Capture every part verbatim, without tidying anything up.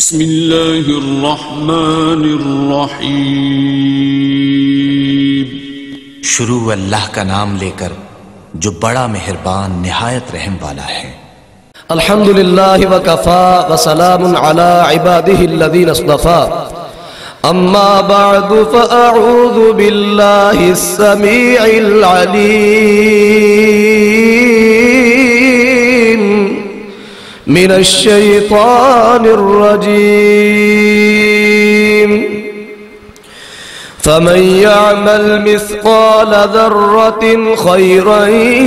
بسم اللہ الرحمن الرحیم۔ شروع اللہ کا نام لے کر جو بڑا مہربان نہایت رحم والا ہے۔ الحمدللہ وکفا وسلام علی عبادہ الذین اصطفا، اما بعد فاعوذ باللہ السمیع العلیم من الشیطان الرجیم۔ فمن يعمل مثقال ذرة خيرا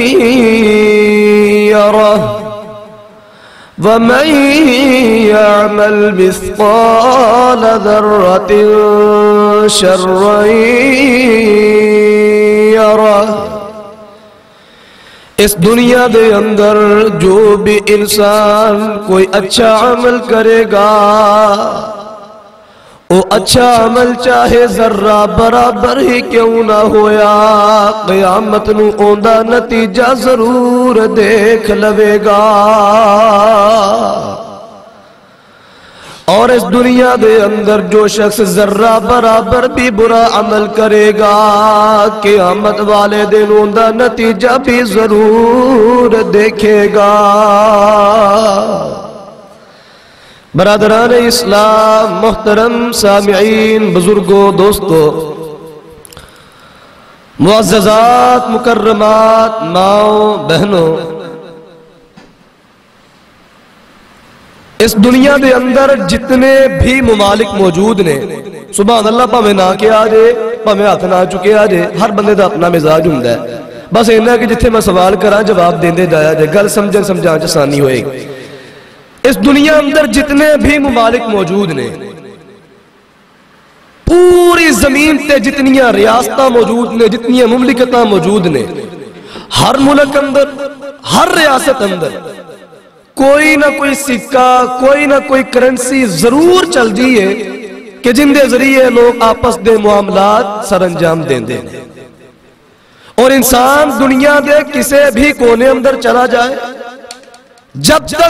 يره ومن يعمل مثقال ذرة شرا يره۔ اس دنیا دے اندر جو بھی انسان کوئی اچھا عمل کرے گا، وہ اچھا عمل چاہے ذرہ برابر ہی کیوں نہ ہویا، قیامت نو اوندا نتیجہ ضرور دیکھ لوے گا۔ اور اس دنیا دے اندر جو شخص ذرہ برابر بھی برا عمل کرے گا، قیامت والے دن اوندا نتیجہ بھی ضرور دیکھے گا۔ برادران اسلام، محترم سامعین، بزرگوں، دوستوں، معززات، مکرمات، ماؤں، بہنوں، اس دنیا دے اندر جتنے بھی ممالک موجود نے، سبحان اللہ، پاویں نہ کے آ جائے، پاویں ہاتھ نہ چکے آ جائے، ہر بندے دا اپنا مزاج ہوندا ہے۔ بس اینا کہ جتھے میں سوال کراں جواب دیندے جایا جائے، گل سمجھن سمجھان چ آسانی ہوئے گی۔ اس دنیا اندر جتنے بھی ممالک موجود نے، پوری زمین تے جتنیاں ریاستاں موجود نے، جتنیاں مملکتاں موجود نے، ہر ملک اندر، ہر ریاست اندر کوئی نہ کوئی سکہ، کوئی نہ کوئی کرنسی ضرور چل دی ہے کہ جن دے ذریعے لوگ آپس دے معاملات سر انجام دیں دیں۔ اور انسان دنیا دے کسے بھی کونے اندر چلا جائے، جب تک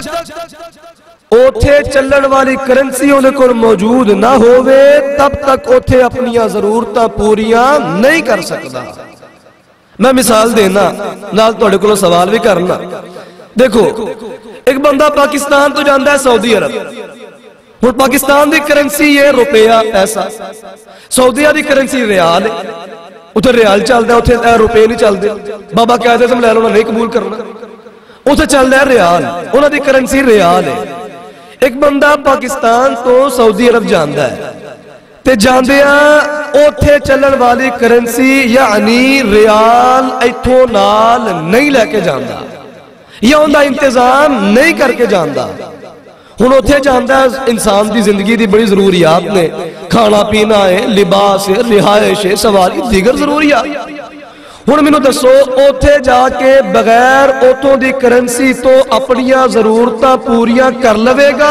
اوتھے چلن والی کرنسی انہیں کو موجود نہ ہوئے، تب تک اوتھے اپنیاں ضرورتاں پوریاں نہیں کر سکتا۔ میں مثال دینا، نال توڑے کو سوال بھی کرنا۔ دیکھو، ایک بندہ پاکستان تو جاندہ ہے سعودی عرب، اور پاکستان دی کرنسی یہ روپیہ پیسہ، سعودیہ دی کرنسی ریال ہے، اتھے ریال چل دے، اتھے روپے نہیں چل دے، بابا کہتے ہیں لے لو نہیں قبول کرنا، اتھے چل دے ریال، انہاں دی کرنسی ریال ہے۔ ایک بندہ پاکستان تو سعودی عرب جاندہ ہے، تے جاندیاں اتھے چلن والی کرنسی یعنی ریال ایتھوں نال نہیں لے کے جاندہ، یا اندہ انتظام نہیں کر کے جاندہ۔ ہن اتھے جاندہ انسان دی زندگی دی بڑی ضروریات نے، کھانا پینا ہے، لباس ہے، رہائش ہے، سواری دیگر ضروریات۔ ہن میں نے دسو، اتھے جا کے بغیر اتھوں دی کرنسی تو اپنیاں ضرورتاں پوریاں کر لوے گا؟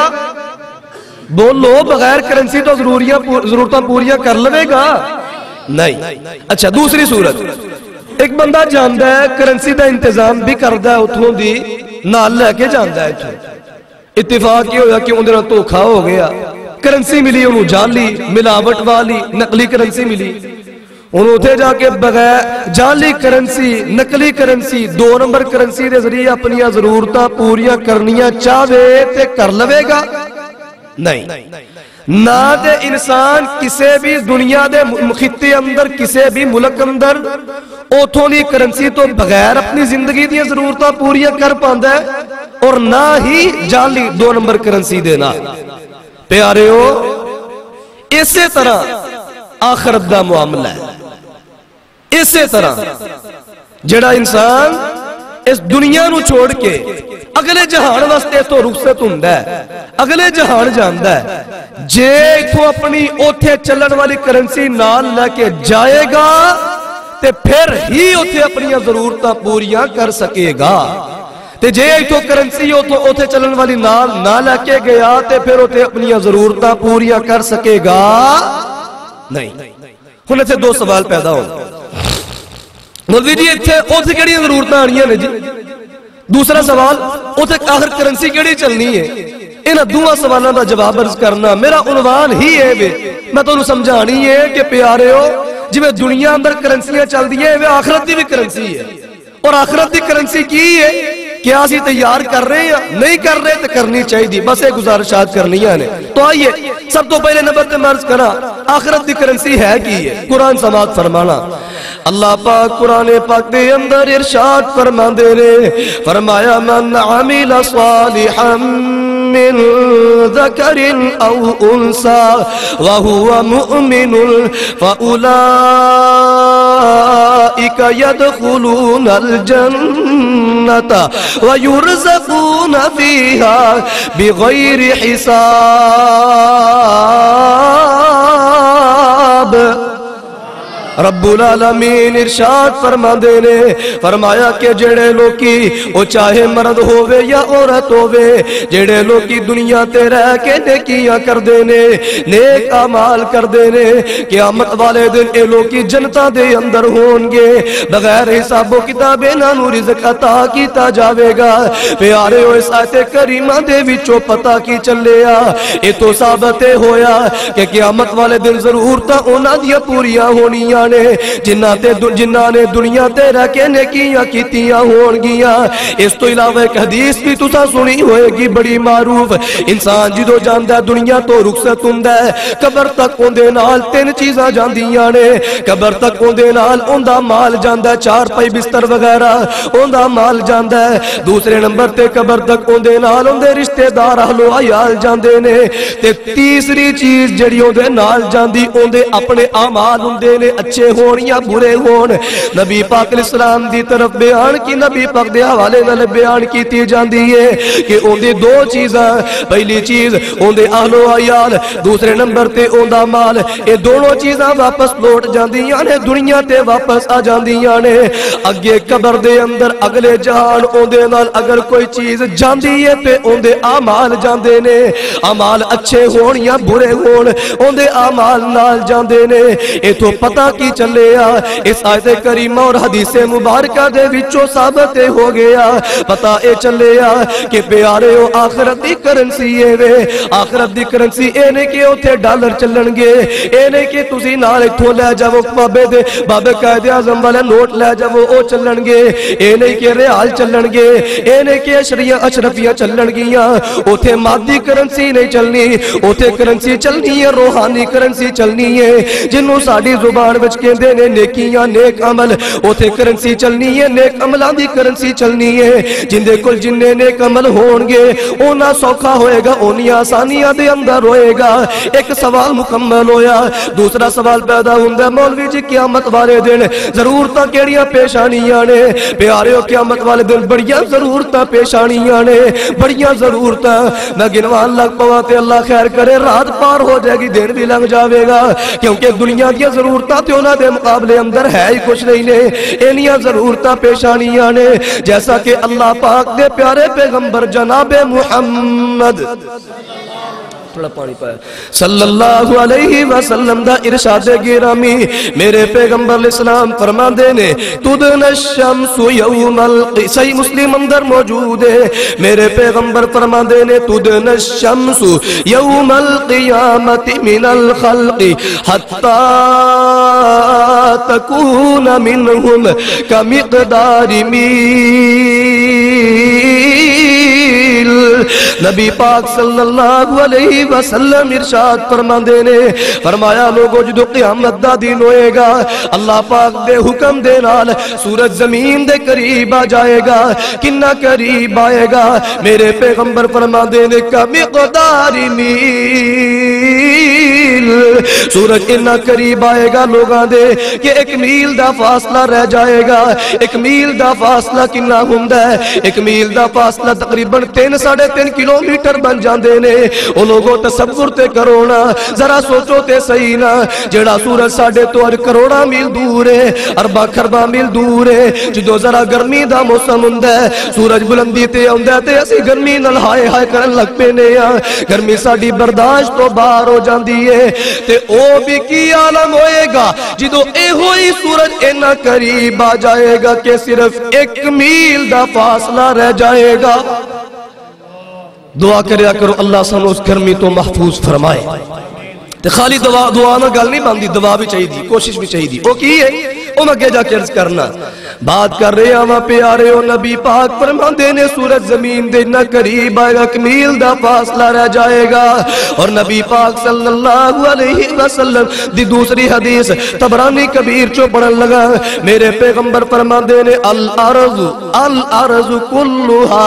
بولو، بغیر کرنسی تو ضرورتاں پوریاں کر لوے گا؟ نہیں۔ اچھا، دوسری صورت، ایک بندہ جاندہ ہے، کرنسی دا انتظام بھی کردہ ہے، اتھوں دی نال لے کے جاندہ ہے، اتفاق یہ ہویا کہ اندر دھوکھا ہو گیا، کرنسی ملی انہوں جعلی، ملاوٹ والی، نقلی کرنسی ملی، انہوں اتھے جا کے بغیر جعلی کرنسی، نقلی کرنسی، دو نمبر کرنسی دے ذریعے اپنیاں ضرورتاں پوریاں کرنیاں چاہوے تے کر لوے گا؟ نہیں۔ نہ دے انسان کسے بھی دنیا دے خطے اندر، کسے بھی ملک اندر اوتھوں دی کرنسی تو بغیر اپنی زندگی دی ضرورتاں پوریاں کر پاندہ ہے، اور نہ ہی جعلی دو نمبر کرنسی دینا۔ پیاریو، اسی طرح آخرت دا معاملہ ہے۔ اسی طرح جڑا انسان اس دنیا نو چھوڑ کے اگلے جہان واسطے تو رخصت ہوندا ہے، اگلے جہان جاندا ہے، جے اتھوں اپنی اوتھے چلن والی کرنسی نال لے کے جائے گا تے پھر ہی اوتھے اپنیاں ضرورتاں پوریاں کر سکے گا، تے جے اتھوں کرنسی اوتھے چلن والی نال نہ لے کے گیا تے پھر اوتھے اپنیاں ضرورتاں پوریاں کر سکے گا؟ نہیں۔ ہن ایتھے دو سوال پیدا ہو، مولوی جی ایتھے اوتھے کیڑی ضرورتاں آنیاں نے جی؟ دوسرا سوال، اتھے آخر کرنسی کیڑی چلنی ہے؟ انہاں دوواں سوالاں دا جواب عرض کرنا میرا عنوان ہی ہے وے میں تانوں سمجھانی ہے کہ پیاریو جویں دنیا اندر کرنسیاں چل دی ہے وہ آخرت دی بھی کرنسی ہے اور آخرت دی کرنسی کی ہے کیا اسی تیار کر رہے ہیں نہیں کر رہے تو کرنی چاہیے بس ایک گزارشات کرنی ہے تو آئیے سب تو پہلے نمبر تے مرض کرا آخرت دی کرنسی ہے کی ہے قرآن سماعت فرمانا اللہ پاک قرآن پاک دے اندر ارشاد فرما دے رے فرمایا من عمل صالحا من ذکر او انسا وہو مؤمن فاولئک یدخلون الجنت ویرزقون فیہا بغیر حساب رب العالمین ارشاد فرما دینے فرمایا کہ جڑے لوکی او چاہے مرد ہووے یا عورت ہووے جڑے لوکی دنیا تے رہ کے نیکیاں کر دینے نیک اعمال کر دینے قیامت والے دن اے لوکی جنتاں دے اندر ہونگے بغیر حساب و کتاب انہاں رزق عطا کیتا جاوے گا پیارے ہو اس آیت کریمہ دے وچوں پتہ کی چلیا اے تو ثابت ہویا کہ قیامت والے دن ضرورتاں انہاں دیاں پوریاں ہونیاں جنہ تے جنہ نے دنیا تے رہ کے نیکیاں کیتیاں ہون گیاں اس تو علاوہ ایک حدیث بھی تساں سنی ہوئے گی بڑی معروف انسان جدو جاندا دنیا تو رخصت ہوندا ہے قبر تک اوندے نال تین چیزاں جاندیاں نے قبر تک اوندے نال اوندا مال جاندا ہے چار پائی بستر وغیرہ اوندا مال جاندا ہے دوسرے نمبر تے قبر تک اوندے نال اوندے رشتہ دار اہل و عیال جاندے نے تے تیسری چیز جڑی اوندے نال جاندی اوندے اپنے اعمال ہوندے نے اچھے ہون یا برے ہون نبی پاک علیہ السلام دی طرف بیان کی نبی پاک دے حوالے نال بیان کیتی جاندی ہے کہ اوندے دو چیزاں پہلی چیز اوندے اہل و عیال دوسرے نمبر تے اوندا مال اے دونوں چیزاں واپس لوٹ جاندیاں نے دنیا تے واپس آ جاندیاں نے اگے قبر دے اندر اگلے جہان اوندے نال اگر کوئی چیز جاندی ہے تے اوندے اعمال جاندے نے اعمال اچھے ہون یا برے ہون اوندے اعمال نال جاندے نے اے تو پتہ کی چلیا اس آیت کریمہ اور حدیث مبارکہ دے وچوں ثابت ہو گیا پتہ اے چلیا کہ پیارے ہو آخرت دی کرنسی اے وے آخرت دی کرنسی اے نے کہ اوتھے ڈالر چلن گے اے نے کہ تسی نال ایتھوں لے جاؤ بابے دے بابے قائد اعظم والے نوٹ لے جاؤ او چلن گے اے نہیں کہ ریال چلن گے اے نہیں کہ اشریاں اشرفیاں چلن گیاں اوتھے مادی کرنسی نہیں چلنی اوتھے کرنسی چلنی ہے روحانی کرنسی چلنی ہے جنوں ساڈی زبان وچ کہندے نے نیکیاں نیک عمل اوتھے کرنسی چلنی ہے نیک عملاں دی کرنسی چلنی ہے جندے کول جننے نیک عمل ہون گے اونا سوکھا ہوئے گا اونی آسانیاں دے اندر ہوئے گا ایک سوال مکمل ہویا دوسرا سوال پیدا ہوندا مولوی جی قیامت والے دن ضرورتاں کیڑیاں پیشانیاں نے پیاریو قیامت والے دن بڑیاں ضرورتاں پیشانیاں نے بڑیاں ضرورتاں میں گنوان لگ پواں تے اللہ خیر کرے رات پار ہو جائے گی دن بھی لنگ جاوے گا کیونکہ دنیا دی ضرورتاں تے انہاں دے مقابلے اندر ہے ہی کچھ نہیں نے انیاں ضرورتاں پیشانیاں نے جیسا کہ اللہ پاک دے پیارے پیغمبر جناب محمد تھوڑا پانی پایا صلی اللہ علیہ وسلم دا ارشاد گرامی میرے پیغمبر علیہ السلام فرما دینے تدن الشمس یوم القی صحیح مسلم اندر موجود ہے میرے پیغمبر فرما دینے تدن الشمس یوم القیامت من الخلق حتی تکون منہم کمقدار میل نبی پاک صلی اللہ علیہ وسلم ارشاد فرما دینے فرمایا لوگو جدو قیامت دا دین ہوئے گا اللہ پاک دے حکم دے نال سورج زمین دے قریب آ جائے گا کنہ قریب آئے گا میرے پیغمبر فرما دینے کا مقدار میل سورج انہ قریب آئے گا لوگاں دے کہ ایک میل دا فاصلہ رہ جائے گا ایک میل دا فاصلہ کنہ ہوندا ہے ایک میل دا فاصلہ تقریباً تین ساڑھے تین کلومیٹر بن جاندے نے او لوگوں تصور تے کرونا ذرا سوچو تے صحیح نا جڑا سورج ساڑھے تو ہر کروڑا میل دور ہے اربا خربا میل دور ہے جدو ذرا گرمی دا موسم ہوندا ہے سورج بلندی تے آوندا تے اسی گرمی نال ہائے ہائے کرن لگ پینے آ گرمی ساڈی برداشت تو باہر ہو جاندی ہے تے او بھی کی عالم ہوئے گا جدو اے ہوئی سورج اینا قریب آ جائے گا کہ صرف ایک میل دا فاصلہ رہ جائے گا دعا کریا کرو اللہ سانو اس گرمی تو محفوظ فرمائے تے خالی دعا دعا نہ گل نہیں بندی، دعا بھی چاہیے دی، کوشش بھی چاہیے دی۔ او کی ہے او میں جا کے عرض کرنا بات کر رہے ہاں پیارے او نبی پاک فرماندے نے سورج زمین دے نہ قریب آئے گا، میل دا فاصلہ رہ جائے گا۔ اور نبی پاک صلی اللہ علیہ وسلم دی دوسری حدیث طبرانی کبیر چو پڑھن لگا، میرے پیغمبر فرماندے نے الارض الارض کلھا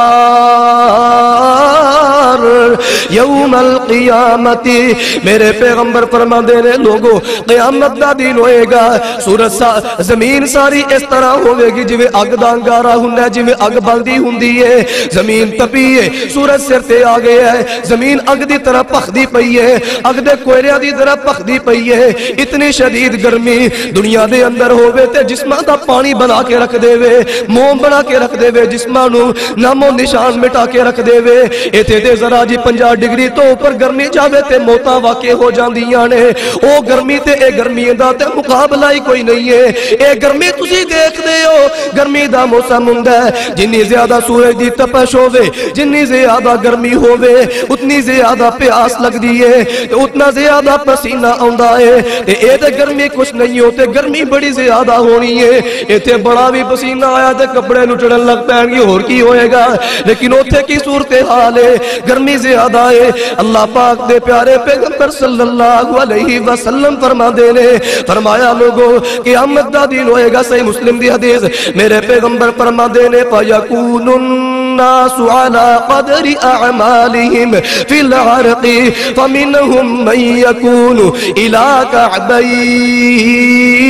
نار یوم القیامت، میرے پیغمبر فرماندے نے لوگو قیامت دا دن ہوئے گا، سورج زمین ساری اس طرح ہوئے گی جویں اگ دا انگارا ہوندا ہے، جویں اگ بلدی ہوندی ہے، زمین تپی ہے، سورج سر تے آ گیا ہے، زمین اگ دی طرح پخدی پئی ہے، اگ دے کوئلیاں دی طرح پخدی پئی ہے، اتنی شدید گرمی دنیا دے اندر ہوئے تے جسماں دا پانی بنا کے رکھ دے وے، موم بنا کے رکھ دے وے، جسماں نو نام و نشان مٹا کے رکھ دے وے، ایتھے تے ذرا جی پنجا ڈگری تو اوپر گرمی جاوے تے موتاں واقع ہو جاندیاں نے، او گرمی تے اے گرمی دا تے مقابلہ ہی کوئی نہیں ہے۔ اے گرمی تسی دیکھ دے ہو، گرمی دا موسم ہوندا ہے، جنی زیادہ سورج دی تپش ہووے، جنی زیادہ گرمی ہووے، اتنی زیادہ پیاس لگدی ہے، تے اتنا زیادہ پسینہ آوندا ہے، تے اے تے گرمی کچھ نہیں ہوتے، گرمی بڑی زیادہ ہونی ہے، ایتھے بڑا بھی پسینہ آیا تے کپڑے نچڑن لگ پین گے، اور کی ہوئے گا، لیکن اوتھے کی صورتحال ہے، گرمی زیادہ ہے۔ اللہ پاک دے پیارے پیغمبر صلی اللہ علیہ وسلم فرما دے نے فرمایا لوگو قیامت دا دن ہوئے گا، صحیح مسلم دی حدیث، میرے پیغمبر فرما دے نے فَيَكُونُ النَّاسُ عَلَى قَدْرِ أَعْمَالِهِمْ فِي الْعَرْقِ فَمِنْهُمْ مَنْ يَكُونُ إِلَى كَعْبَيْهِ،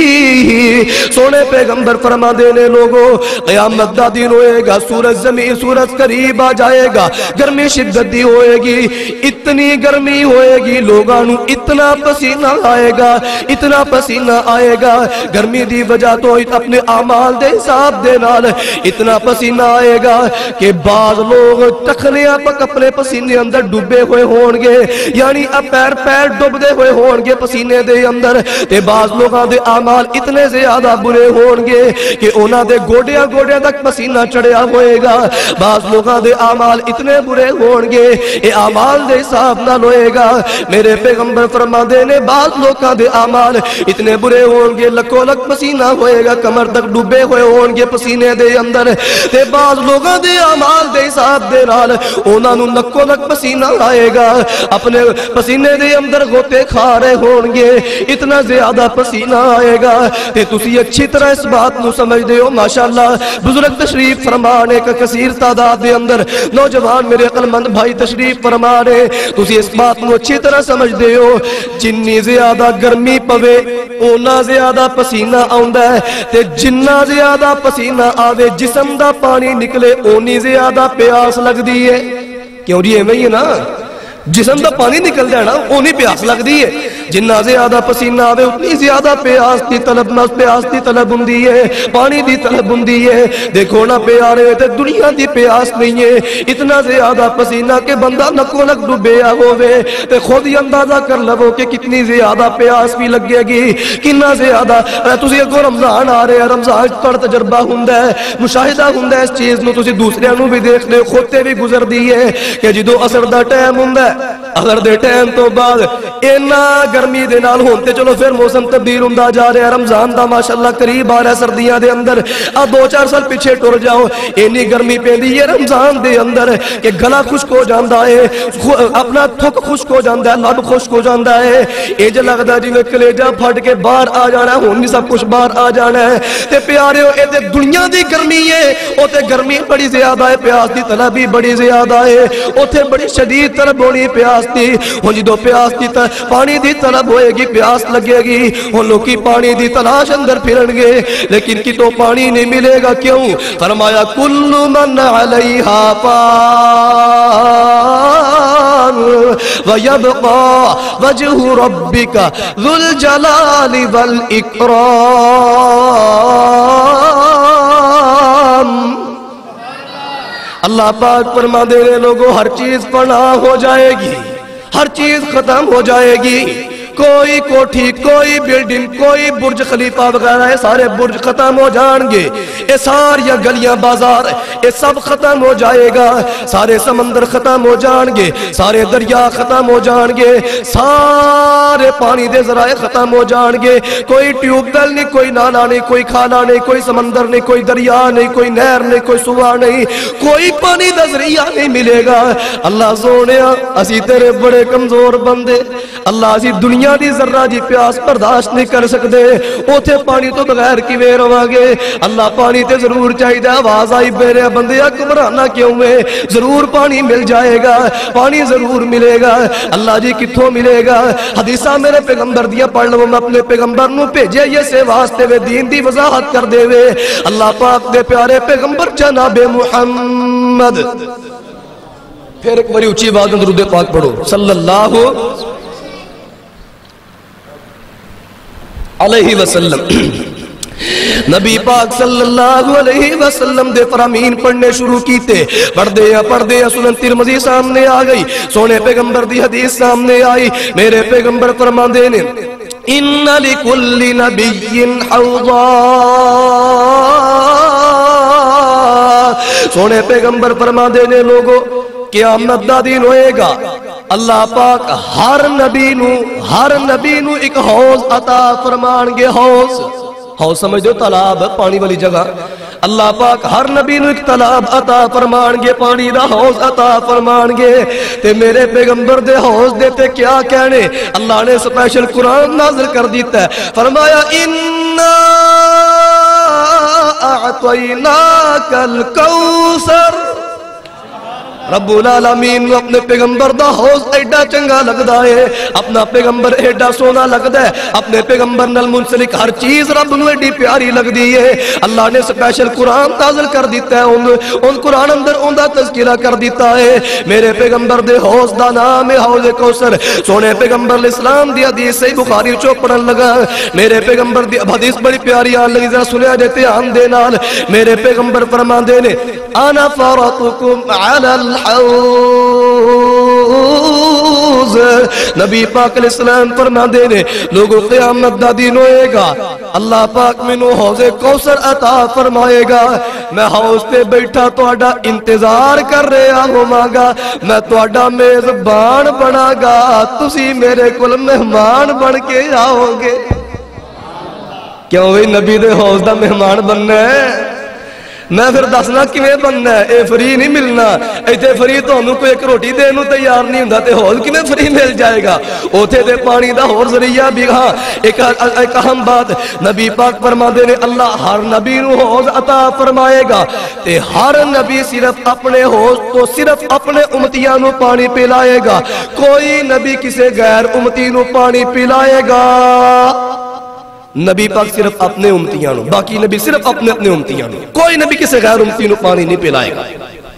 سونے پیغمبر فرما دے نے لوگو قیامت دا دن ہوئے گا، سورج زمین سورج قریب آ جائے گا، گرمی شدت دی ہوئے گی، اتنی گرمی ہوئے گی، لوگانو اتنا پسینہ آئے گا، اتنا پسینہ آئے گا، گرمی دی وجہ تو اپنے اعمال دے حساب دے نال اتنا پسینہ آئے گا کہ بعض لوگ ٹکھنیاں پک اپنے پسینے اندر ڈوبے ہوئے ہون گے، یعنی اب پیر پیر ڈوب دے ہوئے ہون گے پسینے دے اندر، تے بعض لوگاں دے اعمال اتنے زیادہ برے ہون گے کہ انہاں دے گوڑیاں گوڑیاں تک پسینہ چڑھیا ہوئے گا، بعض لوگاں دے اعمال اتنے برے ہون گے اے اعمال دے حساب نال ہوئے گا۔ میرے پیغمبر فرما دے نے بعض لوگاں دے اعمال اتنے برے ہون گے، لکھو لکھ پسینہ ہوئے گا، کمر تک ڈوبے ہوئے ہون گے پسینے دے اندر، تے بعض لوگاں دے اعمال دے حساب دے نال انہاں نو لکھو لکھ پسینہ آئے گا، اپنے پسینے دے اندر غوطے کھا رہے ہون گے، اتنا زیادہ پسینہ آئے گا، تے تسی اچھی طرح اس بات نو سمجھ دے ہو۔ ماشاءاللہ بزرگ تشریف فرمانے کا کثیر تعداد دے اندر نوجوان میرے عقل مند بھائی تشریف فرمانے، تسی اس بات نو اچھی طرح سمجھ دے ہو، جنی زیادہ گرمی پوے اونا زیادہ پسینہ آوندا ہے، تے جنہ زیادہ پسینہ آوے جسم دا پانی نکلے اونی زیادہ پیاس لگ دی ہے، کیوں جی ایویں ہی ہے نا، جسم دا پانی نکل جانا اونی پیاس لگ دی ہے، جنہ زیادہ پسینہ آوے اتنی زیادہ پیاس دی طلب نہ پیاس دی طلب ہندی ہے، پانی دی طلب ہندی ہے۔ دیکھو نا پیارے تے دنیا دی پیاس نہیں ہے، اتنا زیادہ پسینہ کہ بندہ نکو نک ڈوبیا ہوئے، تے خود ہی اندازہ کر لو کہ کتنی زیادہ پیاس بھی لگے گی، کتنا زیادہ۔ تسی اگوں رمضان آ رہے ہیں، رمضان تھوڑا تجربہ ہوندا ہے، مشاہدہ ہوندا ہے اس چیز نو، تسی دوسریاں نو بھی دیکھ لے، خود تے بھی گزر دی ہے کہ جدوں عصر دا ٹائم ہوندا ہے، اگر دے ٹائم تو بعد اینا گرمی دے نال ہونتے چلو پھر موسم تبدیل ہوندا جا رہا ہے، رمضان دا ماشاءاللہ قریب آ رہا ہے، سردیاں دے اندر آ دو چار سال پیچھے ٹر جاؤ، اینی گرمی پیندی ہے رمضان دے اندر کہ گلا خشک ہو جاندا ہے، اپنا تھک خشک ہو جاندا ہے، لب خشک ہو جاندا ہے، اے لگدا جویں کلیجہ پھٹ کے باہر آ جانا ہے، ہن بھی سب کچھ باہر آ جانا ہے۔ تے پیاریو اے تے دنیا دی گرمی ہے، او تے گرمی بڑی زیادہ ہے، پیاس دی طلب بھی بڑی زیادہ ہے، اوتھے بڑی شدید طلب ہونی پیاس دی، ہن جدوں پیاس دی پانی دی طلب ہوئے گی، پیاس لگے گی، ہن لوکی پانی دی تلاش اندر پھرن گے، لیکن کتوں پانی نہیں ملے گا، کیوں؟ فرمایا کل من علیہا فان ویبقى وجہ ربک ذو الجلال والاکرام۔ اللہ پاک فرما دے رہے لوگوں ہر چیز فنا ہو جائے گی، ہر چیز ختم ہو جائے گی، کوئی کوٹھی کوئی بلڈنگ کوئی برج خلیفہ وغیرہ ہے سارے برج ختم ہو جان گے یہ ساری گلیاں بازار یہ سب ختم ہو جائے گا سارے سمندر ختم ہو جان گے سارے دریا ختم ہو جان گے سارے پانی دے ذرائع ختم ہو جان گے کوئی ٹیوب ویل نہیں کوئی نالا نہیں کوئی کھانا نہیں کوئی سمندر نہیں کوئی دریا نہیں کوئی نہر نہیں کوئی سوا نہیں کوئی پانی دا ذریعہ نہیں ملے گا اللہ سونیا اسی تیرے بڑے کمزور بندے اللہ اسی دنیا دی ذرہ جی پیاس برداشت نہیں کر سکتے اوتھے پانی تو بغیر کیویں رواں گے اللہ پانی تے ضرور چاہیے آواز آئی میرے بندیا گھبرانا کیوں ہے ضرور پانی مل جائے گا پانی ضرور ملے گا اللہ جی کتھوں ملے گا حدیثہ میرے پیغمبر دیا پڑھ لو میں اپنے پیغمبر نو بھیجے یہ سے واسطے وے دین دی وضاحت کر دے وے اللہ پاک دے پیارے پیغمبر جناب محمد پھر ایک بڑی اونچی آواز میں درود پاک پڑھو صلی اللہ علیہ وسلم نبی پاک صلی اللہ علیہ وسلم دے فرامین پڑھنے شروع کیتے پڑھ دے یا پڑھ دے یا سنن ترمذی سامنے آ گئی سونے پیغمبر دی حدیث سامنے آئی میرے پیغمبر فرمان دے نے ان لکل نبی حوضا سونے پیغمبر فرمان دے نے لوگو قیامت دا دن ہوئے گا اللہ پاک ہر نبی نو ہر نبی نو ایک حوض عطا فرمان گے حوض حوض سمجھ دو تالاب پانی والی جگہ اللہ پاک ہر نبی نو ایک تالاب عطا فرمان گے پانی دا حوض عطا فرمان گے تے میرے پیغمبر دے حوض دے تے کیا کہنے اللہ نے سپیشل قرآن نازل کر دیتا ہے فرمایا اِنَّا أَعْطَيْنَاكَ الْكَوْثَرَ رب العالمین اپنے پیغمبر دا حوض ایڈا چنگا لگدا ہے اپنا پیغمبر ایڈا سونا لگدا ہے اپنے پیغمبر نال منسلک ہر چیز رب نو ایڈی پیاری لگدی ہے اللہ نے سپیشل قرآن نازل کر دیتا ہے ان, ان قرآن اندر ان دا تذکرہ کر دیتا ہے میرے پیغمبر دے حوض دا نام ہے حوض کوثر سونے پیغمبر الاسلام دی حدیث صحیح بخاری چو پڑھن لگا میرے پیغمبر دی حدیث بڑی پیاری آن لگی ذرا سنیا دیتے آن دے نال میرے پیغمبر فرمان دے نے انا فرطکم علی الحوض نبی پاک علیہ السلام فرما دے نے لوگوں قیامت دا دین ہوئے گا اللہ پاک منو حوض کوثر عطا فرمائے گا میں حوض پہ بیٹھا توڑا انتظار کر رہا ہوں گا میں توڑا میزبان بنا گا تسی میرے کل مہمان بن کے آؤ گے کیوں بھی نبی دے حوض دا مہمان بننا ہے میں پھر دسنا کیویں بننا ہے اے فری نہیں ملنا ایتھے فری تانوں کوئی ایک روٹی دین نوں تیار نہیں ہوندا تے حوض کیویں فری مل جائے گا اوتھے تے پانی دا ہور ذریعہ بھی ہاں ایک ایک اہم بات نبی پاک فرماندے نے اللہ ہر نبی نوں حوض عطا فرمائے گا تے ہر نبی صرف اپنے حوض تو صرف اپنے امتیاں نوں پانی پلائے گا کوئی نبی کسے غیر امتی نوں پانی پلائے گا نبی پاک صرف اپنے امتیاں نو باقی نبی صرف اپنے اپنے امتیاں نو کوئی نبی کسی غیر امتی نو پانی نہیں پلائے گا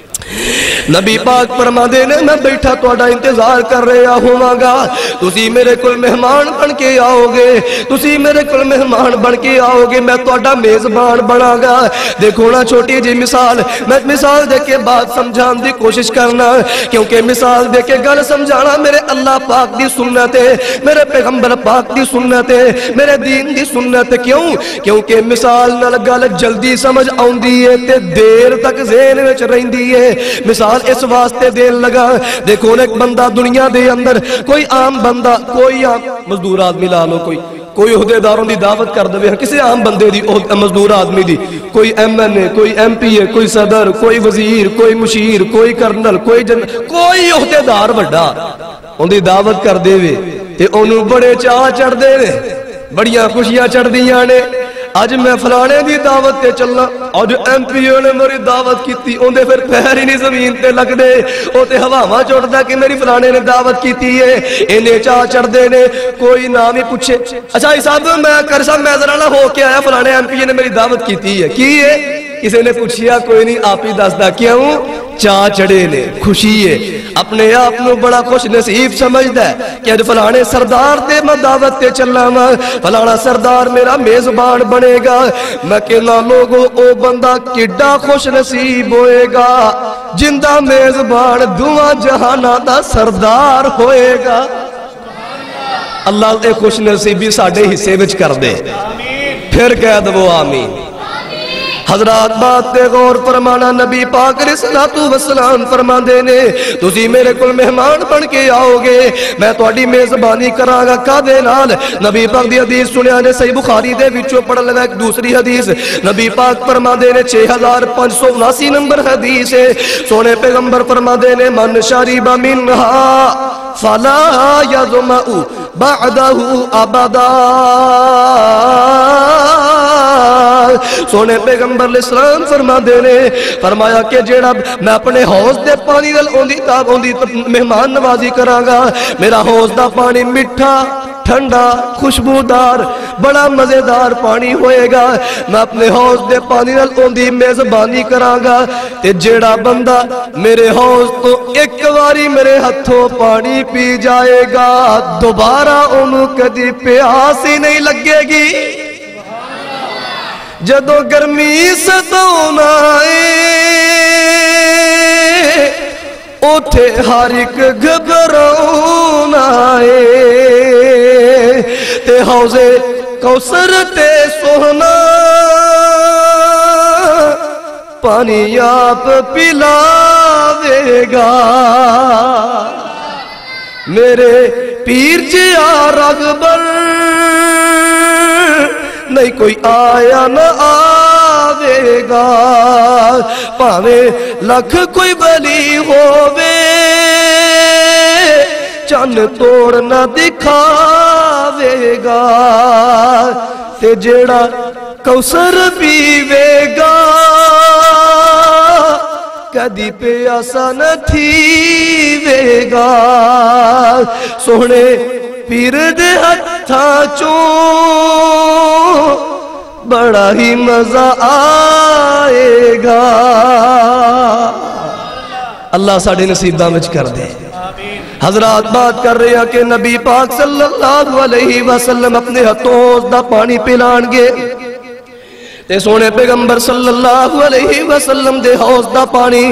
نبی پاک فرما دے نے میں بیٹھا توڑا انتظار کر رہا ہوں گا تسی میرے کل مہمان بن کے آؤ گے تسی میرے کل مہمان بن کے آؤ گے میں توڑا میزبان بنا گا دیکھو نا چھوٹی جی مثال میں مثال دے کے بات سمجھان دی کوشش کرنا کیونکہ مثال دے کے گل سمجھانا میرے اللہ پاک دی سنت ہے میرے پیغمبر پاک دی سنت ہے میرے دین دی سنت کیوں کیونکہ مثال نال گل جلدی سمجھ آؤندی ہے تے دیر تک ذہن وچ رہندی ہے مثال اس واسطے دین لگا دیکھو ایک بندہ دنیا دے اندر کوئی عام بندہ کوئی عام مزدور آدمی لا لو کوئی کوئی عہدے داروں دی دعوت کر دے کسی عام بندے دی مزدور آدمی دی کوئی ایم این اے کوئی ایم پی اے کوئی صدر کوئی وزیر کوئی مشیر کوئی کرنل کوئی جن کوئی عہدے دار بڑا ان دی دعوت کر دے وے تے انہوں بڑے چاہ چڑھ دے نے بڑیاں خوشیاں چڑھ دیاں نے آج میں فلانے دی دعوت تے چلنا آج ایم پی او نے میری دعوت کی تھی ان دے پھر پہر ہی نہیں زمین تے لگ دے او تے ہواما چوڑ دا کہ میری فلانے نے دعوت کی تھی ہے انہیں چاہ چڑھ دے نے کوئی نام ہی پوچھے اچھا حساب میں کر صاحب میں ذرا ہو کے آیا فلانے ایم پی او نے میری دعوت کی تھی ہے کی ہے کسی نے پوچھیا کوئی نہیں آپ ہی دس دا کیوں چاہ چڑے نے خوشی ہے اپنے آپ نو بڑا خوش نصیب سمجھدا ہے کہ اج فلانے سردار تے میں دعوت تے چلا وا فلانا سردار میرا میزبان بنے گا میں کہنا لوگو او بندہ کڈا خوش نصیب ہوئے گا جندہ میزبان دعا جہانا دا سردار ہوئے گا اللہ اے خوش نصیبی ساڑھے حصے وچ کر دے پھر کہہ دو آمین حضرات بات تے غور فرمانا نبی پاک علیہ السلام فرما دینے تسی میرے کل مہمان بن کے آؤ گے میں تواڈی میزبانی کراں گا کادے نال نبی پاک دی حدیث سنیا نے صحیح بخاری دے وچوں پڑھ لگا ایک دوسری حدیث نبی پاک فرما دینے چھ ہزار پانچ سو اناسی نمبر حدیث ہے سونے پیغمبر فرما دینے من شریب منہا فلا یظمأ بعدہ ابدا سونے پیغمبر علیہ السلام فرما دینے فرمایا کہ جیڑا میں اپنے حوض دے پانی دل اوندی تاب اوندی مہمان نوازی کراں گا میرا حوض دا پانی مٹھا ٹھنڈا خوشبودار بڑا مزیدار پانی ہوئے گا میں اپنے حوض دے پانی دل اوندی میزبانی کراں گا تے جیڑا بندہ میرے حوض تو ایک واری میرے ہتھوں پانی پی جائے گا دوبارہ انہوں کدی پیاس ہی نہیں لگے گی جدو گرمی ستونا اٹھے ہر ایک گھبراؤنا تے حوضے کوثر تے سونا پانی آپ پلاوے گا میرے پیر جیا رغبر نہیں کوئی آیا نہ آوے گا پاوے لکھ کوئی بلی ہووے چن توڑ نہ دکھاوے گا تے جیڑا کوثر پیوے گا کدی پیاسا نہ تھیوے گا سونے پیر دے ہتھاں چوں بڑا ہی مزہ آئے گا اللہ ساڑھے نصیبہ مجھ کر دے حضرات بات کر رہے ہیں کہ نبی پاک صلی اللہ علیہ وسلم اپنے ہتھوں دا پانی پلان گے تے سونے پیغمبر صلی اللہ علیہ وسلم دے حوض دا پانی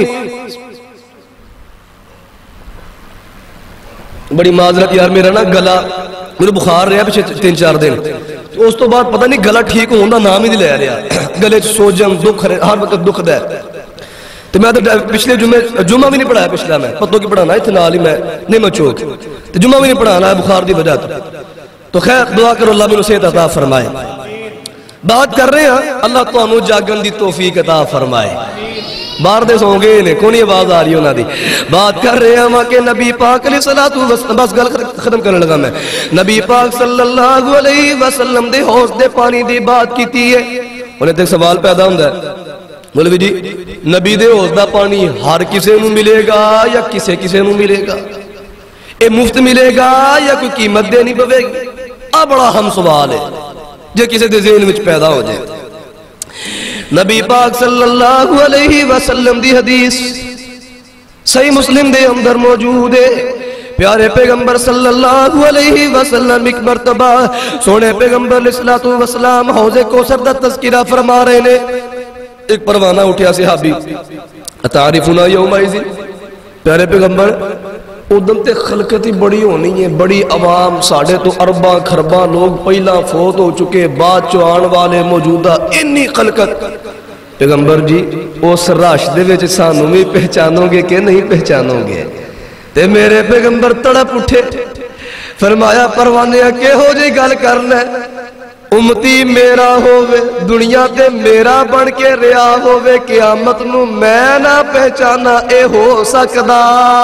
بڑی معذرت یار میرا نا گلا میرے بخار رہا پچھے تین چار دن اس تو بعد پتہ نہیں گلا ٹھیک ہوندہ نام ہی نہیں لے رہا گلے سوجن دکھ ہر وقت دکھ دے تو میں پچھلے جمعہ جمعہ بھی نہیں پڑھایا پچھلا میں پتوں کی پڑھانا ہے اتنا علی میں نہیں میں چوک تو جمعہ بھی نہیں پڑھانا ہے بخار دی وجہ تو خیر دعا کرو اللہ میں صحت عطا فرمائے بات کر رہے ہیں اللہ تو انو جاگن دی توفیق عطا فرمائے بار دے سوں گے انہیں کونی آواز آ رہی ہونا دی بات کر رہے ہیں وہاں کہ نبی پاک علیہ السلام بس گل ختم کرنے لگا میں نبی پاک صلی اللہ علیہ وسلم دے حوض دے پانی دی بات کی تھی ہے انہیں تک سوال پیدا ہوں ہے مولوی جی نبی دے حوض دا پانی ہر کسے نو ملے گا یا کسے کسے نو ملے گا اے مفت ملے گا یا کوئی قیمت دے نہیں پوے گی آ بڑا ہم سوال ہے جو کسے دے ذہن وچ پیدا ہو جائے نبی پاک صلی اللہ علیہ وسلم دی حدیث صحیح مسلم دے اندر موجود ہے پیارے پیغمبر صلی اللہ علیہ وسلم ایک مرتبہ سونے پیغمبر علیہ السلام حوض کوثر دا تذکرہ فرما رہے نے ایک پروانہ اٹھیا صحابی اتعارفنا یوم ایزی پیارے پیغمبر ادھم تے خلقت ہی بڑی ہونی ہے بڑی عوام ساڑھے تو ارباں کھرباں لوگ پہلا فوت ہو چکے بعد چوان والے موجودہ انی خلقت پیغمبر جی اس راشدے وچ سانوں بھی پہچانو گے کہ نہیں پہچانو گے تے میرے پیغمبر تڑپ اٹھے فرمایا پروانے کہ ہو جی گل کرنا امتی میرا ہووے دنیا تے میرا بن کے ریا ہووے قیامت نو میں نہ پہچانا اے ہو سکدا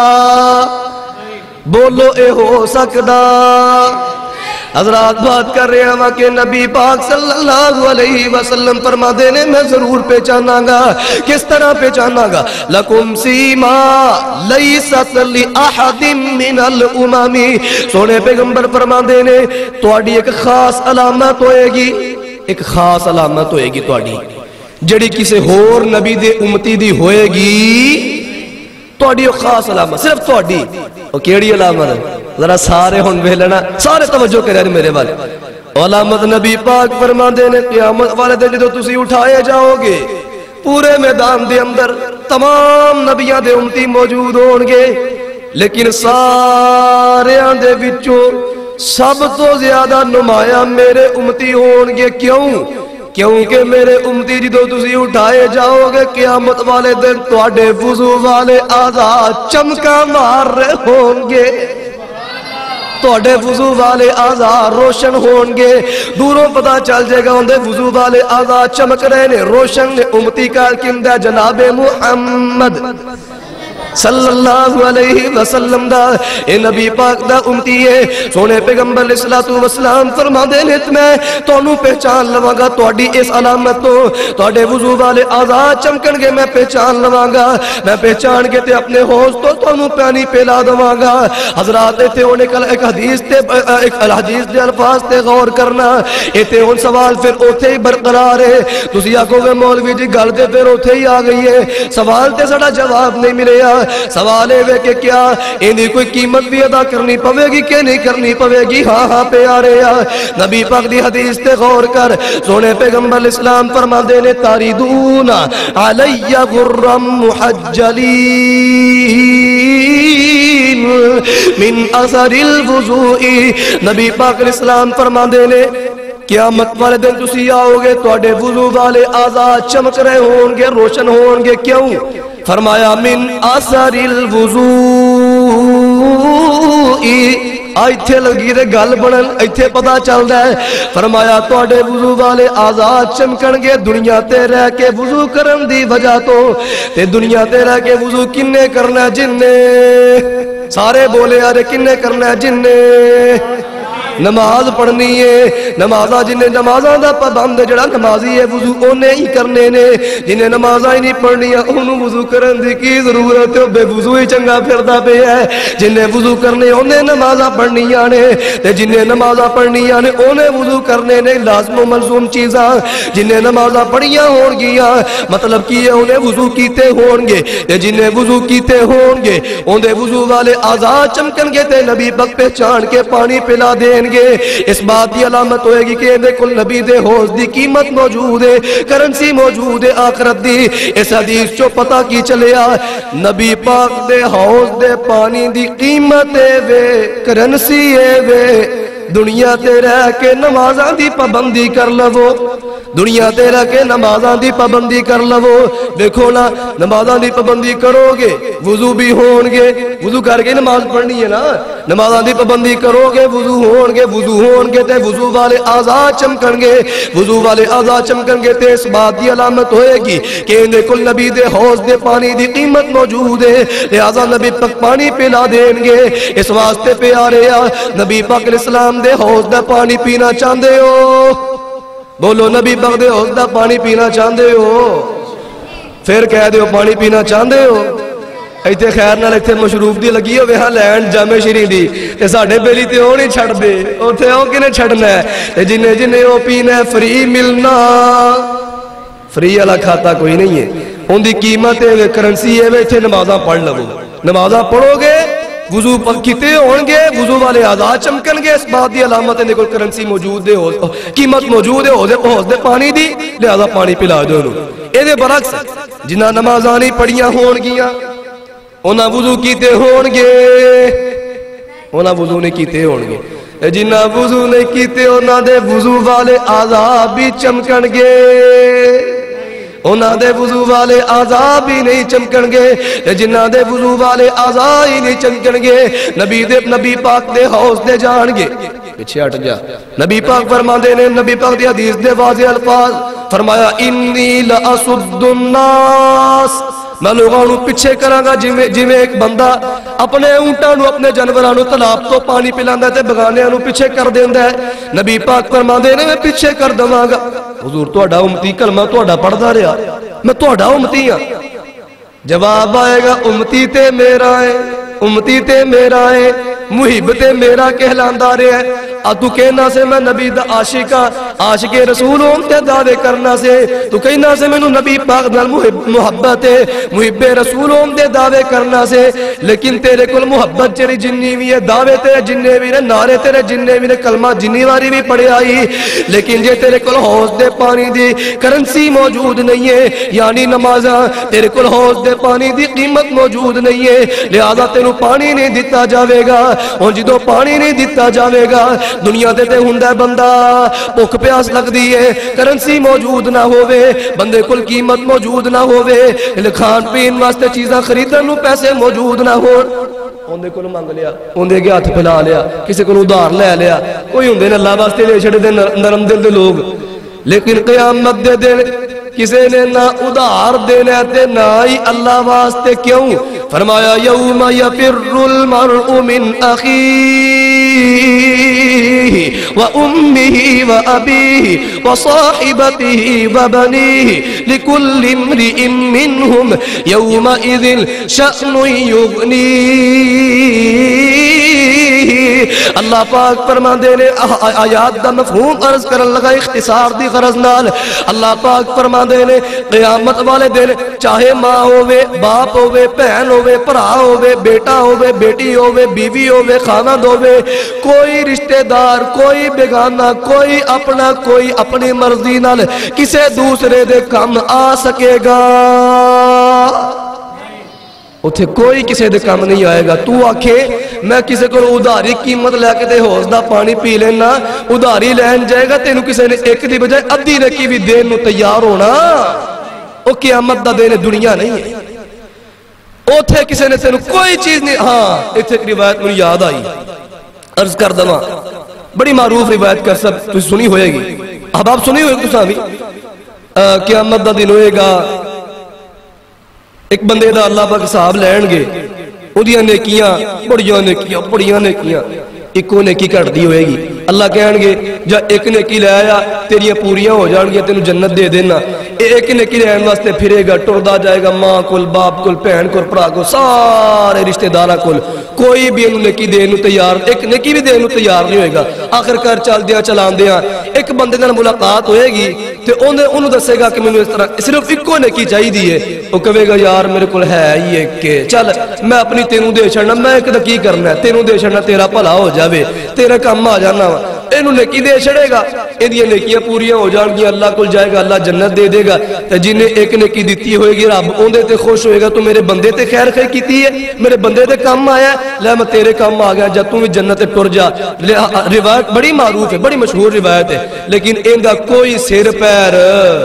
بولو اے ہو سکدا حضرات بات کر رہے ہیں کہ نبی پاک صلی اللہ علیہ وسلم فرما دینے میں ضرور پہچانا گا کس طرح پہچانا گا لَكُمْ سِيمَا لَيْسَتْ لِأَحَدٍ مِّنَ الْأُمَمِ سونے پیغمبر فرما دینے توڑی ایک خاص علامت ہوئے گی ایک خاص علامت ہوئے گی توڑی جڑی کسے ہور نبی دے امتی دی ہوئے گی توڑی ایک خاص علامت صرف توڑی وہ کیڑی علامت ہے ذرا سارے ہون بے لینا سارے توجہ کرے ہیں میرے والے علامت نبی پاک فرما دینے قیامت والے دے جو تسی اٹھائے جاؤ گے پورے میدان دے اندر تمام نبیاں دے امتی موجود ہون گے لیکن سارے آن دے وچوں سب تو زیادہ نمایاں میرے امتی ہون گے. کیوں؟ کیونکہ میرے امتی جدو تسی اٹھائے جاؤ گے قیامت والے دن تواڈے وضو والے اعضاء چمکا مار رہے ہون گے. تواڈے وضو والے اعضاء روشن ہون گے. دوروں پتہ چل جائے گا اندے وضو والے اعضاء چمک رہے نے روشن نے. امتی کا کندہ جناب محمد صلی اللہ علیہ وسلم دا اے نبی پاک دا امتی ہے. سونے پیغمبر علیہ الصلوۃ والسلام فرما دے نے میں تانوں پہچان لواں گا تہاڈی اس علامت تو تہاڈے وضو والے اعضاء چمکن گے. میں پہچان لواں گا. میں پہچان کے تے اپنے حوض تو تانوں پانی پلا دواں گا. حضرات ایتھے ہونے کل ایک حدیث تے ایک الحدیث دے الفاظ تے غور کرنا. ایتھے ہن سوال پھر اوتھے ہی برقرار ہے. تسی آکھو گے مولوی جی گل تے پھر اوتھے ہی آ گئی ہے. سوال تے ساڈا جواب نہیں ملیا. سوال ہے کہ کیا اندی کوئی قیمت بھی ادا کرنی پوے گی کہ نہیں کرنی پوے گی؟ ہاں ہاں پیارے نبی پاک دی حدیث تے غور کر. سونے پیغمبر اسلام فرما دے نے تاریدون علی غرم محجلین من اثر الوضوء. نبی پاک اسلام فرما دے نے قیامت والے دن تسی آؤ گے تواڈے وضو والے اعضاء چمک رہے ہون گے روشن ہون گے. کیوں؟ فرمایا من اثر الوضوء. ایتھے لگی تے گل بنن ایتھے پتہ چلدا ہے. فرمایا تواڈے وضو والے اعضاء چمکن گے دنیا تے رہ کے وضو کرن دی وجہ تو. تے دنیا تے رہ کے وضو کنے کرنا؟ جن نے. سارے بولے ارے کنے کرنا؟ جن نے نماز پڑھنی ہے. نمازاں جن نے نمازاں دا پابند جڑا نمازی ہے وضو اونے ہی کرنے نے. جن نے نمازاں ہی نہیں پڑھنیاں اونوں وضو کرن دی کی ضرورت ہے؟ بے وضو ہی چنگا پھردا پیا ہے. جن نے وضو کرنے اونے نمازاں پڑھنیاں نے تے جن نے نمازاں پڑھنیاں نے اونے وضو کرنے نے. لازم و ملزوم چیزاں. جن نے نمازاں پڑھیاں ہون گیاں مطلب کی ہے اونے وضو کیتے ہون گے تے جن نے وضو کیتے ہون گے اوندے وضو والے اعضاء چمکن گے تے نبی پاک پہچان کے پانی پلا دے گے. اس بات کی علامت ہوئے گی کہ کل نبی دے حوض دی قیمت موجود ہے کرنسی موجود ہے آخرت دی. اس حدیث چو پتہ کی چلیا نبی پاک دے حوض دے پانی دی قیمت ہے وے کرنسی ہے وے. دنیا تے رہ کے نمازاں دی پابندی کر لو. دنیا تے رہ کے نمازاں دی پابندی کر لو. دیکھو نا نمازاں دی پابندی کرو گے وضو بھی ہون گے. وضو کر کے نماز پڑھنی ہے نا. نمازاں دی پابندی کرو گے وضو ہون گے. وضو ہون گے تے وضو والے اعضاء چمکن گے. وضو والے اعضاء چمکن گے تے اس بات دی علامت ہوئے گی کہ اندے کل نبی دے حوض دے پانی دی قیمت موجود ہے. لہذا نبی پاک پانی پلا دین گے. اس واسطے پیارے نبی پاک علیہ السلام دے حوض دا پانی پینا چاہندے ہو؟ بولو نبی پاک دے حوض دا پانی پینا چاہندے ہو؟ پھر کہہ دیو پانی پینا چاہندے ہو. ایتھے خیر نال ایتھے مشروب دی لگی ہوئے ہاں لینڈ جامع شیریں دی تے ساڈے بیلی تے او نہیں چھڑ دے. اوتھے او کنے چھڑنا ہے تے جنے جنے او پینا فری ملنا. فری والا کھاتا کوئی نہیں ہے. ان دی قیمت ہے کرنسی ہے. ایتھے نمازاں پڑھ لو. نمازاں پڑھو گے وضو کیتے ہون گے وضو والے اعضاء چمکن گے. اس بات دی علامت ہے کوئی کرنسی موجود ہے قیمت موجود ہے حوض دے پانی دی. لہذا پانی پلا دو. اے دے برعکس جنہاں نمازاں نہیں پڑھیاں ہون گیاں انہاں وضو کیتے ہون گے انہاں وضو نہیں کیتے ہون گے. جنہاں وضو نہیں کیتے انہاں دے وضو والے اعضاء بھی چمکن گے. انہاں دے وضو والے اعضاء بھی نہیں چمکن گے. جنہاں دے وضو والے اعضاء ہی نہیں چمکن گے نبی دے نبی پاک دے حوض دے جان گے. پیچھے ہٹ جا. نبی پاک فرما دے نے نبی پاک دی حدیث دے واضح الفاظ فرمایا انی لاسد الناس. میں لوگوں نو پیچھے کراں گا جویں جویں ایک بندہ اپنے اونٹاں نو اپنے جانوراں نو تالاب تو پانی پلاندا تے بگانیاں نو پیچھے کر دیندا ہے. نبی پاک فرماندے نے میں پیچھے کر دواں گا. حضور تہاڈا امتی کلمہ تہاڈا پڑھدا رہیا میں تہاڈا امتی ہاں. جواب آئے گا امتی تے میرا ہے امتی تے میرا ہے محب تے میرا کہلاندا رہیا ہے. تو کہنا سے میں نبی دا عاشق ہاں عاشق رسول ہوں تے دعوے کرنا سے تو کہنا سے مینوں نبی پاک نال محبت ہے محب رسول ہوں تے دعوے کرنا سے. لیکن تیرے کول محبت تیری جنی بھی ہے دعوے تیرے جننے بھی نے نعرے تیرے جننے بھی نے کلمہ جنی واری بھی پڑھے آئی. لیکن جے تیرے کول حوض دے پانی دی کرنسی موجود نہیں ہے یعنی نمازاں تیرے کول حوض دے پانی دی قیمت موجود نہیں ہے لہذا تینوں پانی نہیں دتا جاوے گا. ہن جدوں پانی نہیں دتا جاوے گا دنیا تے تے ہوندا بندہ بھوک پیاس لگدی ہے کرنسی موجود نہ ہووے بندے کول قیمت موجود نہ ہووے کھان پین واسطے چیزاں خریدن نوں پیسے موجود نہ ہون اوندے کول منگ لیا اوندے اگے ہاتھ پھیلا لیا کسے کول ادھار لے لیا کوئی ہوندے نے اللہ واسطے لے چھڑے دے نرم دل دے لوگ لیکن قیامت دے دن کسے نے نہ ادھار دینا تے نہ ہی اللہ واسطے کیوں فرمایا یوم یفر المرء من اخیہ وامہ وابیہ وصاحبتہ وبنیہ لکل امرئ منہم یومئذ شأن یغنیہ اللہ پاک فرما دے نے آیات دا مفہوم عرض کرن لگا اختصار دی غرض نال اللہ پاک فرما دے نے قیامت والے دن چاہے ماں ہووے باپ ہووے بہن ہووے بھرا ہووے بیٹا ہووے بیٹی ہووے بیوی ہووے خاوند ہووے کوئی رشتہ دار کوئی بیگانہ کوئی اپنا کوئی اپنی مرضی نال کسے دوسرے دے کم آ سکے گا اتھے کوئی کسے دے کام نہیں آئے گا تو آکھے میں کسے کو ادھاری قیمت لے کے دے حوض دا پانی پی لینا ادھاری لین جائے گا تینوں کسے نے ایک دی بجائے ادھی رکی بھی دین نو تیار ہونا او قیامت دا دین دنیا نہیں ہے اتھے کسے نے تینوں کوئی چیز نہیں ہاں اتھے ایک روایت مجھے یاد آئی عرض کر دما بڑی معروف روایت کر سب تو سنی ہوئے گی اب آپ سنی ہوئے گی تو سامی قیامت دا دن ہوئے گا ایک بندے دا اللہ پاک صاحب لین گے اُدیاں نیکیاں بڑیاں نیکیاں بڑیاں نیکیاں ایک نیکی کٹ دی ہوئے گی اللہ کہن گے جا ایک نیکی لے آیا تیریاں پوریاں ہو جان گیا تینوں جنت دے دینا ایک نیکی لین واسطے پھرے گا ٹردا جائے گا ماں کل باپ کل بہن کل بھرا کل سارے رشتہ داراں کل کوئی بھی انہوں نیکی دین نو تیار ایک نیکی بھی دین نو تیار نہیں ہوئے گا آخر کر چل دیا چلان دیا ایک بندے نال ملاقات ہوئے گی تے انہوں دسے گا کہ میں اس طرح صرف ایکو نیکی چاہی دیئے وہ کہے گا یار میرے کل ہے یہ کہ چل میں اپنی تینوں دے چھڑنا میں ایک دا کی کرنا ہے تینوں دے چھڑنا تیرا بھلا ہو جاوے تیرا کام آ جانا انہوں نیکی دے چھڑے گا انہی نیکیاں پوریاں ہو جان گی اللہ کل جائے گا اللہ جنت دے دے گا تے جنہیں ایک نیکی دیتی ہوئے گی رب اوندے تے خوش ہوئے گا تو میرے بندے تے خیر خیر کیتی ہے میرے بندے تے کام آیا ہے لے میں تیرے کام آ گیا جب تم بھی جنت ٹر جا روایت بڑی معروف ہے بڑی مشہور روایت ہے لیکن ان دا کوئی سر پیر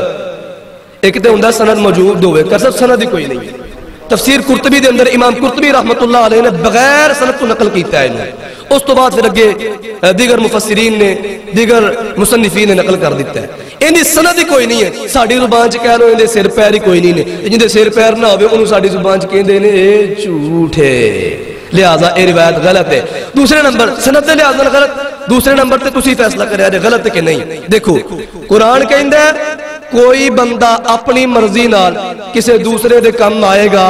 ایک تے ہوندا سند موجود ہوئے کر سب سند ہی کوئی نہیں ہے تفسیر قرطبی دے اندر امام قرطبی رحمت اللہ علیہ نے بغیر سند کو نقل کیتا ہے انہیں اس تو بعد پھر اگے دیگر مفسرین نے دیگر مصنفین نے نقل کر دیتا ہے اندھی سند ہی کوئی نہیں ہے ساڑھی زبان چ کہہ لو اندھے سر پیر ہی کوئی نہیں ہے جن دے سر پیر نہ ہوئے انہوں ساڑھی زبان چ کہندے نے اے جھوٹ ہے لہذا اے روایت غلط ہے دوسرے نمبر سند دے لحاظ غلط دوسرے نمبر تے تسی فیصلہ کریا جے غلط ہے کہ نہیں دیکھو قرآن کہندا ہے کوئی بندہ اپنی مرضی نال کسے دوسرے دے کم آئے گا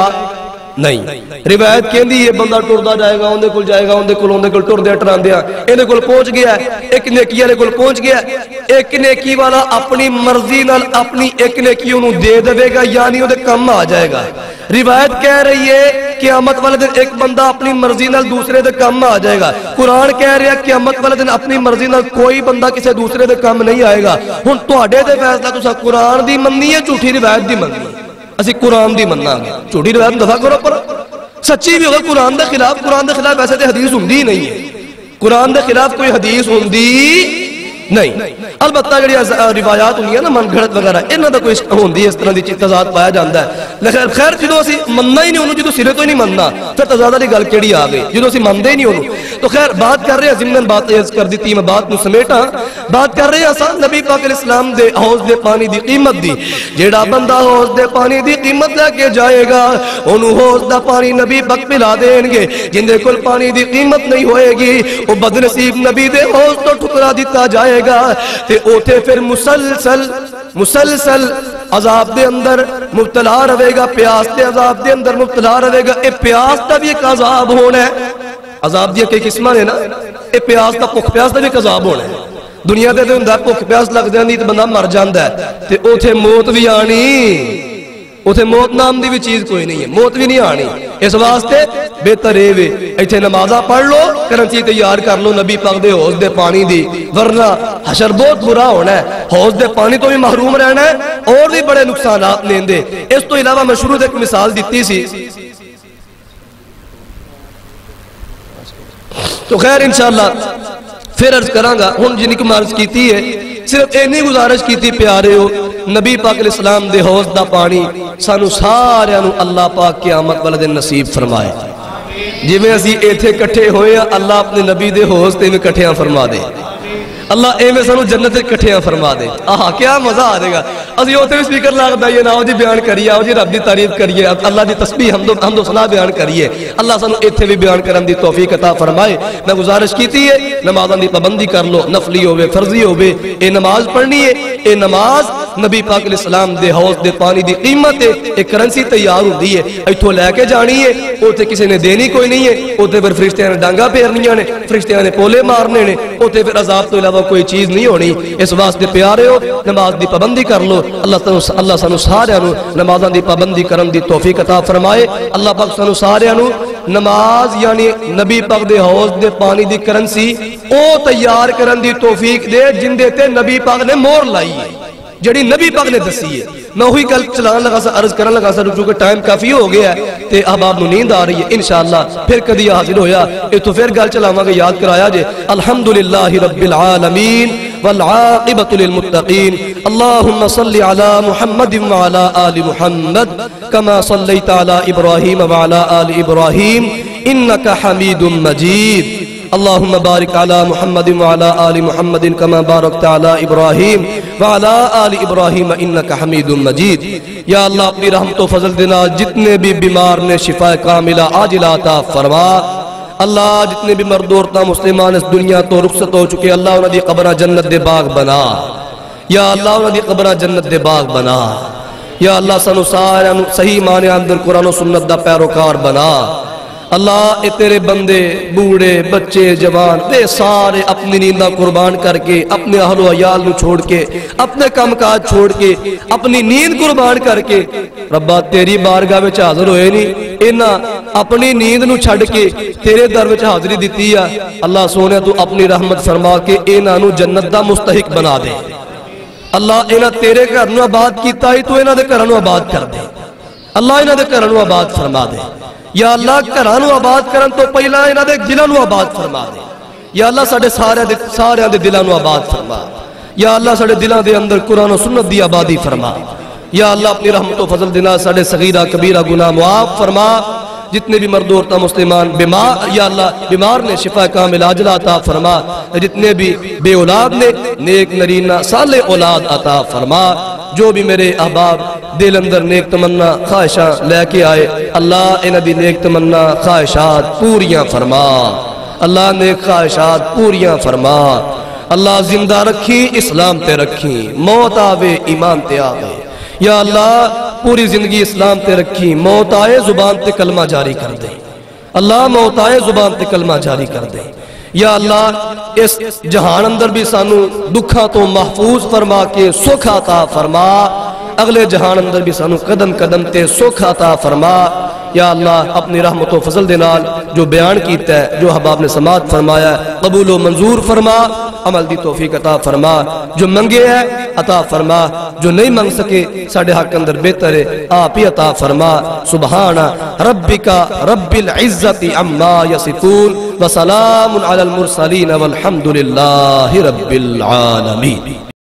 نہیں روایت کہندی یہ بندہ ٹردا جائے گا اوندے کول جائے گا اوندے کول اوندے کول ٹردیا ٹراندیا ایندے کول پہنچ گیا ہے ایک نیکی والے کول پہنچ گیا ایک نیکی والا اپنی مرضی نال اپنی ایک نیکی انہوں دے دے گا یعنی اودے کم آ جائے گا روایت کہہ رہی ہے قیامت والے دن ایک بندہ اپنی مرضی نال دوسرے دے کم آ جائے گا قرآن کہہ رہا ہے قیامت والے دن اپنی مرضی نال کوئی بندہ کسی دوسرے دے کم نہیں آئے گا ہن تواڈے تے فیصلہ تساں قرآن دی مننی ہے جھوٹی روایت دی مننی ہے اسی قرآن دی مننا گے جھوٹی روایت دفع کرو پر سچی بھی ہوگا قرآن دے خلاف قرآن دے خلاف ایسے تے حدیث ہوندی نہیں ہے قرآن دے خلاف کوئی حدیث ہوندی نہیں البتہ جڑی روایات ہوندی ہیں نا من گھڑت وغیرہ انہاں دا کوئی ہوندی اس طرح دی تضاد پایا جاندا ہے لیکن خیر جدوں اسی مننا ہی نہیں اونوں جدوں سرے تو ہی نہیں مننا پھر تضاد والی گل کیڑی آ گئی جدوں اسی مندے ہی نہیں اونوں تو خیر بات کر رہے ہیں ضمن بات عرض کر دیتی میں بات نو سمیٹاں بات کر رہے ہیں اساں نبی پاک علیہ السلام دے حوض دے پانی دی قیمت دی جیڑا بندہ حوض دے پانی دی قیمت لے کے جائے گا اونوں حوض دا پانی نبی پاک پلا دین گے جن دے کول پانی دی قیمت نہیں ہوئے گی او بد نصیب نبی دے حوض تو ٹھکرا دیتا جائے گا تے اوتے پھر مسلسل مسلسل عذاب دے اندر مبتلا رہے گا پیاس دے عذاب دے اندر مبتلا رہے گا اے پیاس دا بھی ایک عذاب ہونا ہے عذاب دیا کئی قسمہ نے نا اے پیاس دا بھوک پیاس دا بھی ایک عذاب ہونا ہے دنیا دے دے ہوندا بھوک پیاس لگ جاندی تے بندہ مر جاندا ہے تے اوتھے موت بھی آنی اوتھے موت نام دی بھی چیز کوئی نہیں ہے موت بھی نہیں آنی اس واسطے بہتر اے وے ایتھے نمازاں پڑھ لو کرنسی تیار کر لو نبی پاک دے حوض دے پانی دی ورنہ حشر بہت برا ہونا ہے حوض دے پانی تو بھی محروم رہنا ہے اور بھی بڑے نقصانات لیندے اس تو علاوہ میں شروع ایک مثال دیتی سی تو خیر انشاءاللہ پھر عرض کرانگا ہن جنی کو عرض کیتی ہے صرف اینی گزارش کیتی پیارے ہو نبی پاک علیہ السلام دے حوض دا پانی سانو سارے نو اللہ پاک قیامت والے دن نصیب فرمائے جی میں اسی ایتھے کٹھے ہوئے ہیں اللہ اپنے نبی دے حوض تے میں کٹھیاں فرما دے اللہ اے میں سانو جنت کٹھیاں فرما دے آہا کیا مزہ آ دے گا اسی ہوتے بھی سپیکر لاغ دائیے نا جی بیان کریے آؤ جی رب دی تعریف کریے اللہ دی تسبیح حمد و حمد و ثنا بیان کریے اللہ سانو ایتھے بھی بیان کرن دی توفیق عطا فرمائے میں گزارش کیتی ہے نمازاں دی پابندی کر لو نفلی ہوے فرضی ہوے اے نماز پڑھنی ہے اے نماز نبی پاک علیہ السلام دے حوض دے پانی دی قیمت ہے ایک کرنسی تیار ہوندی ہے ایتھوں لے کے جانی ہے اوتے کسی نے دینی کوئی نہیں ہے اوتے پھر فرشتیاں نے ڈانگا پھیرنیاں نے فرشتیاں نے پولے مارنے نے اوتے پھر عذاب تو علاوہ کوئی چیز نہیں ہونی اس واسطے پیارے ہو نماز دی پابندی کر لو اللہ اللہ سانو سارے نو نمازاں دی پابندی کرن دی توفیق عطا فرمائے اللہ پاک سانو سارے نو نماز یعنی نبی پاک دے حوض دے پانی دی کرنسی او تیار کرن دی توفیق دے جن دے تے نبی پاک نے مور لائی ہے جڑی نبی پاک نے دسی ہے میں وہی گل چلان لگا سا عرض کرن لگا سا چونکہ ٹائم کافی ہو گیا ہے تے احباب نو نیند آ رہی ہے انشاءاللہ پھر کدی حاضر ہویا اے تو پھر گل چلاواں گا یاد کرایا جے الحمدللہ رب العالمین والعاقبۃ للمتقین اللهم صل على محمد وعلى آل محمد كما صليت على ابراہیم وعلى آل ابراہیم انك حمید مجید اللهم بارك على محمد وعلى آل محمد كما باركت على ابراہیم وعلى آل ابراہیم انك حمید مجید یا اللہ اپنی رحمت و فضل دینا جتنے بھی بیمار نے شفا کاملہ عاجلہ عطا فرما اللہ جتنے بھی مرد عورتاں مسلمان اس دنیا تو رخصت ہو چکے اللہ انہاں دی قبراں جنت دے باغ بنا یا اللہ انہاں دی قبراں جنت دے باغ بنا یا اللہ سانو سارے صحیح معنی اندر قرآن و سنت دا پیروکار بنا اللہ اے تیرے بندے بوڑھے بچے جوان دے سارے اپنی نیندہ قربان کر کے اپنے اہل و عیال نو چھوڑ کے اپنے کام کاج چھوڑ کے اپنی نیند قربان کر کے ربا تیری بارگاہ میں حاضر ہوئے نہیں انہاں اپنی نیند نو چھڑ کے تیرے در میں حاضری دیتی ہے اللہ سونے تو اپنی رحمت فرما کے انہاں نو جنت دا مستحق بنا دے اللہ انہاں تیرے گھر نو آباد کیتا ہی تو انہاں دے گھر نو آباد کر دے اللہ انہاں دے گھر نو آباد فرما دے یا اللہ گھراں نو آباد کرن تو پہلا انہاں دے دلاں نو آباد فرما دے یا اللہ ساڈے سارے دے سارے دے دلاں نو آباد فرما یا اللہ ساڈے دلاں دے اندر قرآن و سنت دی آبادی فرما یا اللہ اپنی رحمت و فضل دینا ساڈے صغیرہ کبیرہ گناہ معاف فرما جتنے بھی مرد عورتاں مسلمان بیمار یا اللہ بیمار نے شفا کامل عاجلہ عطا فرما جتنے بھی بے اولاد نے نیک نرینہ صالح اولاد عطا فرما جو بھی میرے احباب دل اندر نیک تمنا خواہشاں لے کے آئے اللہ انہاں دی نیک تمنا خواہشات پوریاں فرما اللہ نیک خواہشات پوریاں فرما اللہ زندہ رکھی اسلام تے رکھی موت آوے ایمان تے آوے یا اللہ پوری زندگی اسلام تے رکھی موت آئے زبان تے کلمہ جاری کر دے اللہ موت آئے زبان تے کلمہ جاری کر دے یا اللہ اس جہان اندر بھی سانو دکھاں تو محفوظ فرما کے سکھ عطا فرما اگلے جہان اندر بھی سانو قدم قدم تے سکھ عطا فرما یا اللہ اپنی رحمت و فضل دے نال جو بیان کیتا ہے جو احباب نے سماعت فرمایا ہے قبول و منظور فرما عمل دی توفیق عطا فرما جو منگے ہے عطا فرما جو نہیں منگ سکے ساڑھے حق اندر بہتر ہے آپ ہی عطا فرما سبحان ربک رب العزت عما یصفون وسلام علی المرسلین والحمد للہ رب العالمین